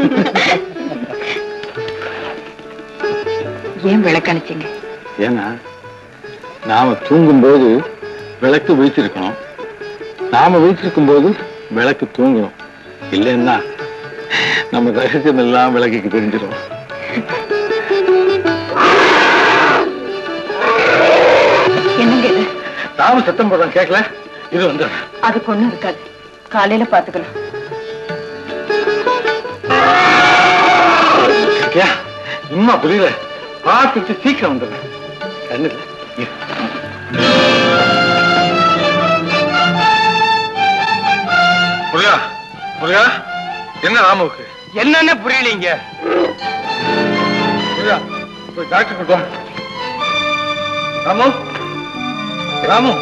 ஏன் விளக்கு அணைச்சிங்க? ஏன்னா நாம தூங்கும் போது விளக்கு விழிச்சிருக்கணும், நாம விழிச்சிருக்கும் போது விளக்கு தூங்கணும். இல்லைன்னா நம்ம ரகசியம் எல்லாம் விளக்குக்கு தெரிஞ்சிடும். என்னங்க இது? நாம சத்தம் போடுறோம் கேட்கல? இது வந்து அதுக்கு ஒண்ணும் இருக்காது, காலையில பாத்துக்கலாம். இன்னும் புரியல, பார்த்துட்டு சீக்கிரம் வந்துடுறேன். கண்ணு புரியா புரியா? என்ன ராமுக்கு என்னன்னு புரியலீங்க. புரியா? போய் டாக்டர் கொடுத்தோம். ராமு ராமு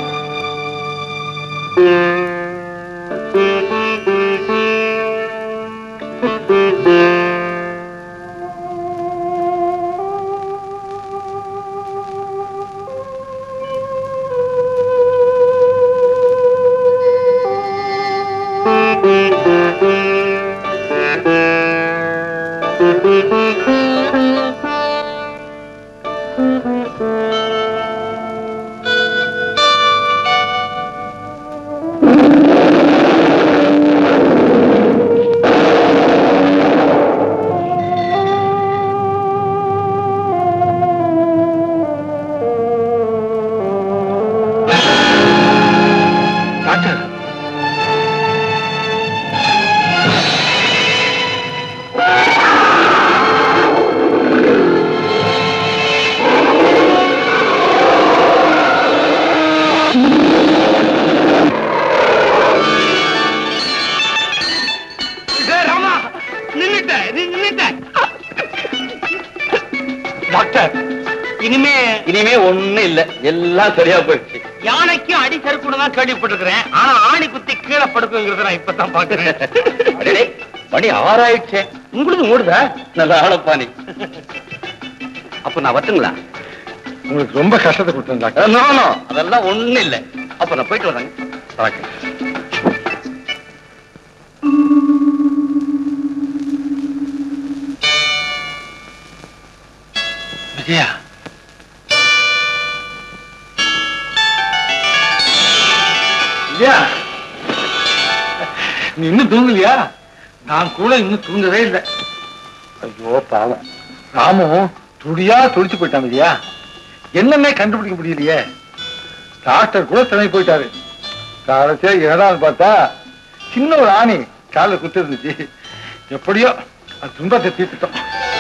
இனிமே ஒண்ணு இல்ல, எல்லாம் சரியா போயிடுச்சு. யானைக்கும் அடி சறுக்குன்னு தான் கேள்விப்பட்டிருக்கிறேன், ஆனா ஆணி குத்தி கீழே படுக்குங்கிறத நான் இப்பதான் பாக்குறேன். மணி 6 ஆயிடுச்சு, உங்களுக்கு மூடுதா? நல்ல ஆளப்பானி. அப்ப நான் வரட்டுங்களா? உங்களுக்கு ரொம்ப கஷ்டத்தை கொடுத்தேன் டாக்டர். அதெல்லாம் ஒண்ணு இல்ல. அப்ப நான் போயிட்டு வரேங்க. விஜயா, விஜயா, நீ இன்னும் தூங்கலையா? நான் கூட இன்னும் தூங்கவே இல்லை. ஐயோ பாவம், ராமும் துடியா துடிச்சு போயிட்டான். விஜயா, என்னன்னே கண்டுபிடிக்க முடியலையே. டாக்டர் கூட திணறி போயிட்டாரு. காலத்தே ஏதாவது பார்த்தா சின்ன ஒரு ஆணி கால குத்து இருந்துச்சு. எப்படியோ அது துன்பத்தை தீர்த்துட்டோம்.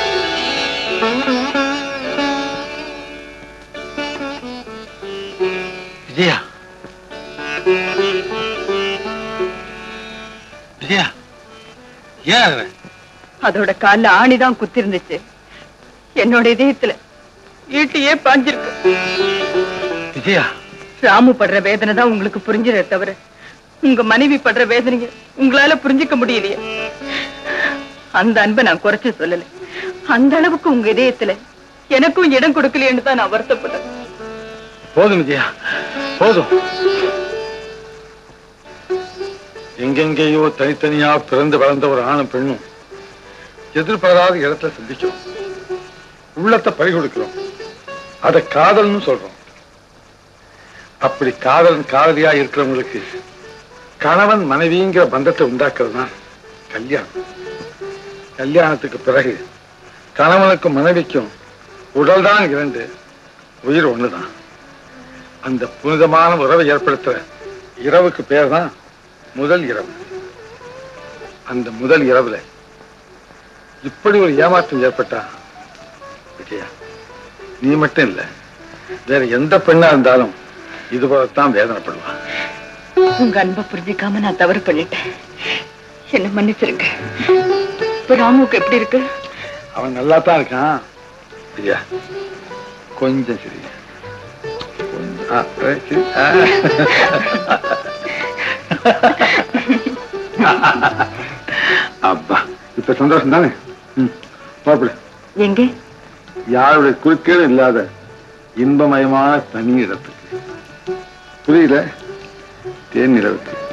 விஜயா, விஜயா, ஏன் அதோட கால ஆணிதான் குத்தி இருந்துச்சு. என்னோட இதயத்துல ஈட்டியே பாஞ்சிருக்கு. விஜயா, ராமு படுற வேதனை தான் உங்களுக்கு புரிஞ்சதே தவிர உங்க மனைவி படுற வேதனைய உங்களால புரிஞ்சுக்க முடியலையே. அந்த அன்பை நான் குறைச்சு சொல்லல, அந்த அளவுக்கு உங்க இதயத்துல எனக்கும் இடம் கொடுக்கலையேன்னு தான் நான் வருத்தப்பட்டேன். போதும் விஜயா, போதும். எங்கெங்கேயோ தனித்தனியா பிறந்து வளர்ந்த ஒரு ஆணும் பெண்ணும் எதிர்பாராத இடத்துல சந்திக்கிறோம், உள்ளத்தை பறிகொடுக்கிறோம், அதை காதல்னு சொல்றோம். அப்படி காதலன் காதலியா இருக்கிறவங்களுக்கு கணவன் மனைவிங்கிற பந்தத்தை உண்டாக்குறது தான் கல்யாணம். கல்யாணத்துக்கு பிறகு கணவனுக்கும் மனைவிக்கும் உடல் தான் 2, உயிர் ஒண்ணுதான். அந்த புனிதமான உறவை ஏற்படுத்துற இரவுக்கு பேர் தான் முதல் இரவு. அந்த முதல் இரவுல இப்படி ஒரு ஏமாற்றம் ஏற்பட்டா விஜயா, நீ மட்டும் இல்ல, வேற எந்த பெண்ணா இருந்தாலும் இதுபோலத்தான் வேதனைப்படுவா. உங்க அன்பை புரிஞ்சுக்காம நான் தவறு பண்ணிட்டேன், என்ன மன்னிச்சிருங்க. இப்ப ராமுக்கு எப்படி இருக்கு? அவன் நல்லா தான் இருக்கான். விஜயா, கொஞ்சம் சரி. அப்பா, இப்ப சந்தோஷம் தானே? எங்க? யாருடைய குறுக்கேடும் இல்லாத இன்பமயமான தனி இடத்துக்கு. புரியல? தேன் நிலவுக்கு.